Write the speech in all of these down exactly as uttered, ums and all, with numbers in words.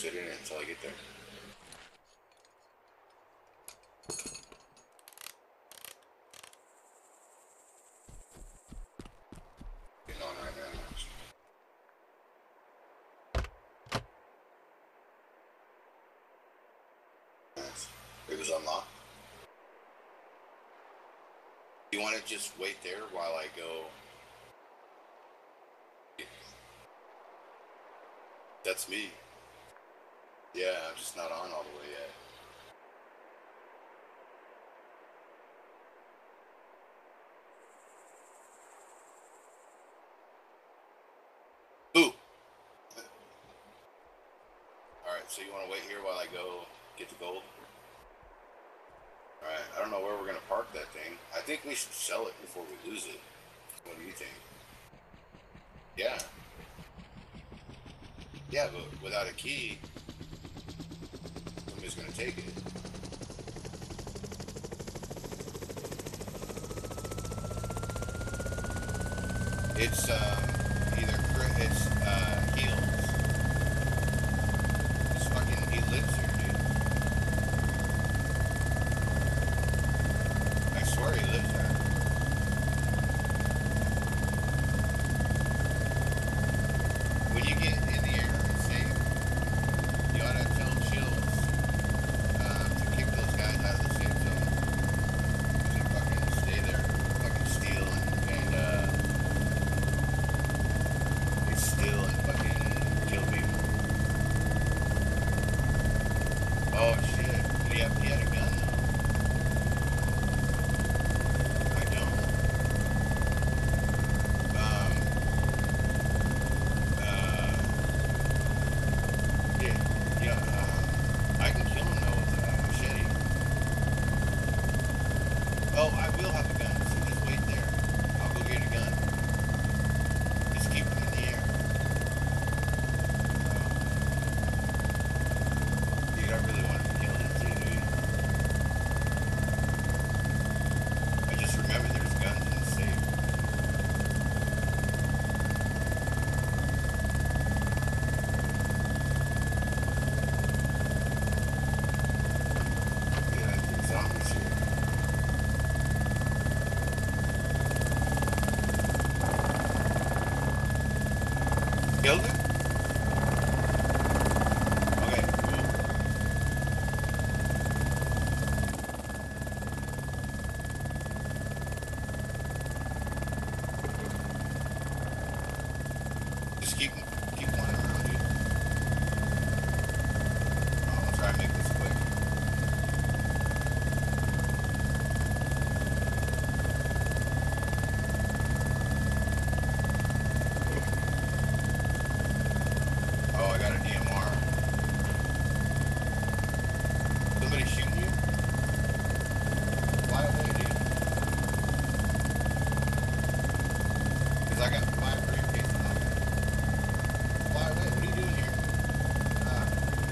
sit in it until I get there. Getting on right now. Nice. It was unlocked. You want to just wait there while I go? That's me. Yeah, I'm just not on all the way yet. Ooh. Alright, so you want to wait here while I go get the gold? Alright, I don't know where we're going to park that thing. I think we should sell it before we lose it. What do you think? Yeah. Yeah, but without a key, somebody's going to take it. It's um, either it's uh, Heels. This fucking he lives here, dude. I swear he lives there. When you get in the air and safe, you ought to tell Chills uh, to kick those guys out of the safe zone. Because they fucking stay there, fucking steal and, and uh, they steal and fucking kill people. Oh shit. Did he have, he had a gun though? I don't. Um, uh, yeah, yeah, uh, I can kill him though with a machete. Oh, I will have a gun, so just wait there. I'll go get a gun. Just keep him in the air. Oh. Dude, I really wanted to kill him too, dude. I just remember there's guns in the safe. Yeah, there's zombies here. Killed it? Okay, cool. Just keep keep flying around, dude. Oh, I'll try and make this quick. Oh, I got a D M R. Somebody shooting you? Fly away, dude. Because I got five briefcases on me. Fly away. What are you doing here? Uh,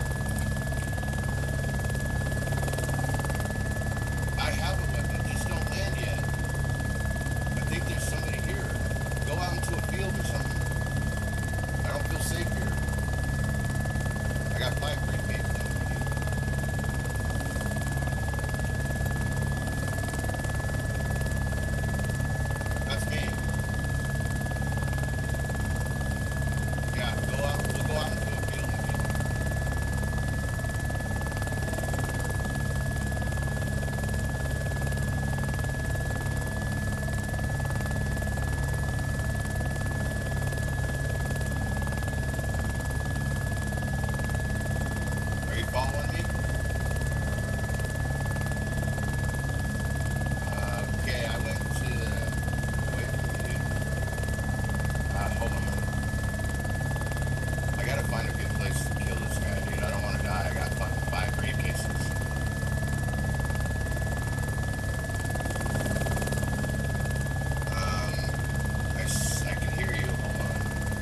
I have a weapon. Just don't land yet. I think there's somebody here. Go out into a field or something. I don't feel safe here. I got five briefcases on me. That's me. Yeah, go out. We'll go out into a field and get Are you following me? Uh, okay, I went to wait for you. Uh, hold on. I gotta find a good place to kill this guy, dude. I don't want to die. I got fucking five briefcases. Um, I, s- I can hear you. Hold on.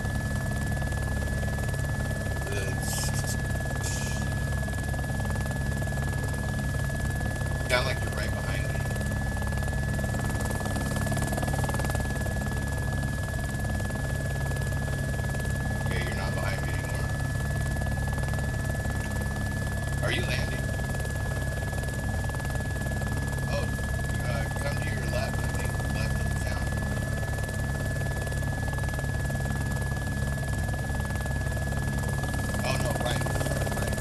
The, sound like you're right behind me. Okay, you're not behind me anymore. Are you landing? Oh, uh, come to your left, I think. Left of the town. Oh, no, right. Sorry, right.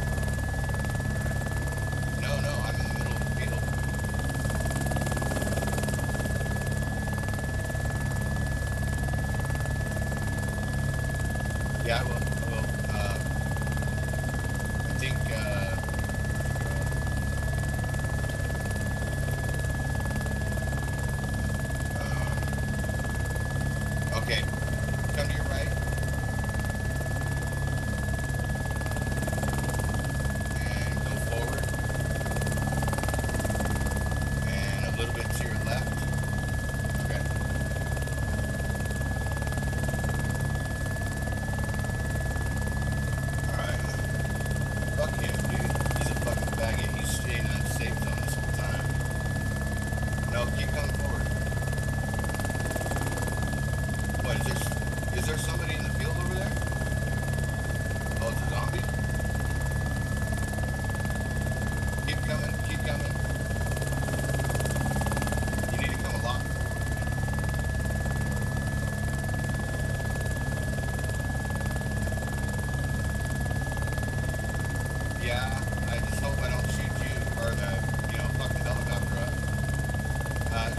No, no, I'm in the middle of the field. Yeah, I will. I will. Uh, I think, uh, uh, okay. Come to your right. And go forward. And a little bit to your left. Okay. Alright. Fuck him, dude. He's a fucking faggot. He's staying in a safe zone this whole time. No, keep coming forward. What, is there, is there somebody in the field over there? Oh, it's a zombie? Keep coming, keep coming. You need to come a lot forward. Yeah, I just hope I don't shoot you, or the, you know, fuck the helicopter up. Uh,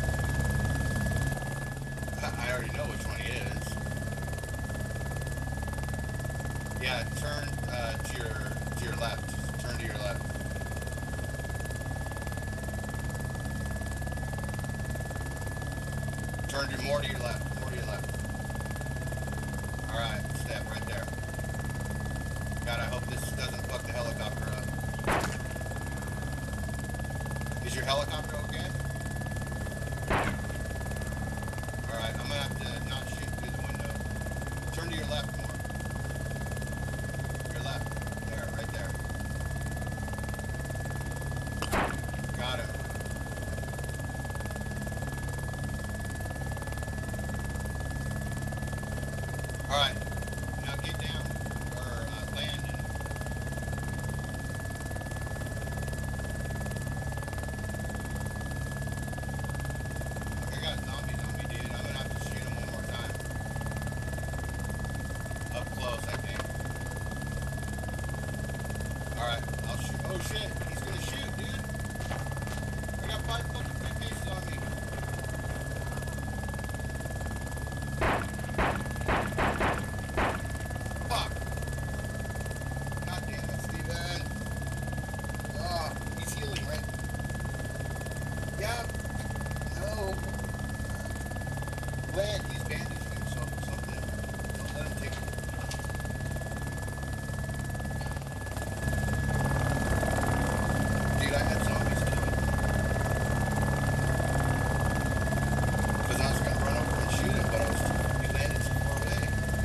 I already know which one he is. Yeah, turn uh, to your to your left. Turn to your left. Turn to more to your left. More to your left. All right, step right there. God, I hope this doesn't fuck the helicopter up. Is your helicopter okay? All right, I'm gonna have to not shoot through the window. Turn to your left more. Your left. There, right there. Got him. All right, now get down or uh, land. And I got zombies on me, dude. I'm gonna have to shoot him one more time. Up close, I think. Alright, I'll shoot. Oh shit, he's gonna shoot, dude. I got five fucking briefcases on me. Fuck. God damn it, Steven. Oh, he's healing, right? Yeah. No. Land, he's bandaging himself or something. Don't let him take it. Dude, I had zombies kill him. Because I was going to run over and shoot him, but I was, he landed so far away.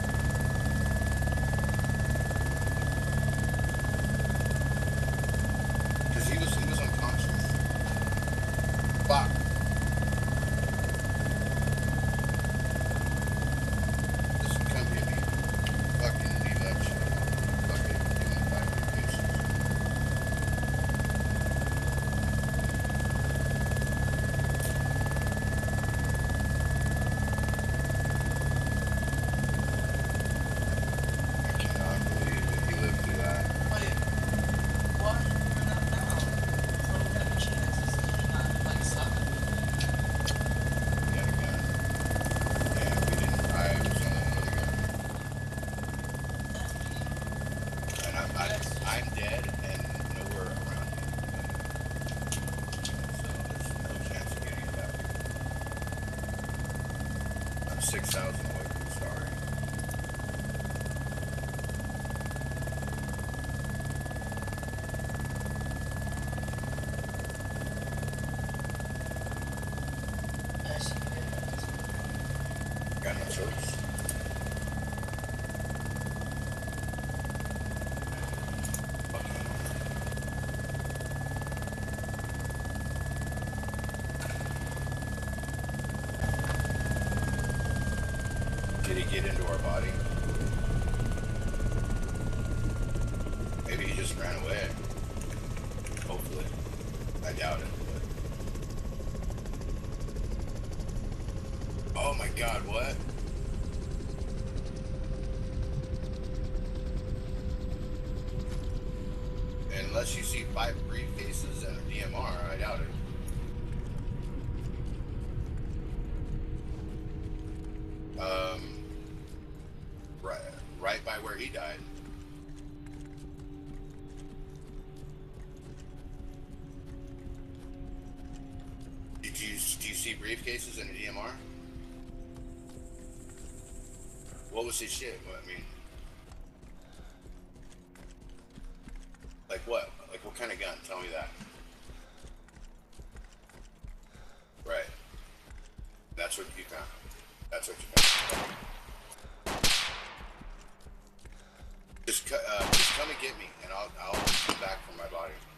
Because he was, he was unconscious. Fuck. Just come get me. Fucking leave that shit. Fuck it. Give me five briefcases. I cannot believe that he lived through that. Wait, what? You're not now. So we have a chance to see not like something. He had a gun. And we didn't. I was the only one with a gun. That's me. And I'm, I, I'm dead and nowhere around him. So there's no chance of getting it back. I'm six thousand away from the star. That's it. Got no choice. Fucking. Did he get into our body? Maybe he just ran away. God, what? Unless you see five briefcases and a D M R, I doubt it. Um, right, right by where he died. Did you do you see briefcases and a D M R? What was his shit? What, I mean, like what? Like what kind of gun? Tell me that. Right. That's what you found. That's what you found. Just, uh, just come and get me, and I'll, I'll come back for my body.